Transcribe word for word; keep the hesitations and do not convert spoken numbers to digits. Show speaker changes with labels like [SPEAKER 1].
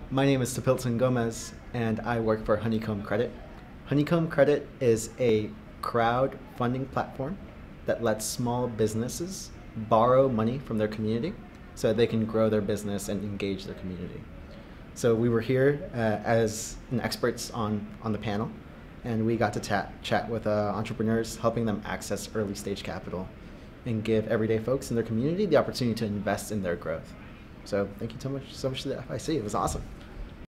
[SPEAKER 1] My name is Tapilton Gomez, and I work for Honeycomb Credit. Honeycomb Credit is a crowdfunding platform that lets small businesses borrow money from their community so that they can grow their business and engage their community. So we were here uh, as an experts on, on the panel, and we got to chat, chat with uh, entrepreneurs, helping them access early stage capital and give everyday folks in their community the opportunity to invest in their growth. So thank you so much, so much to the F I C. It was awesome.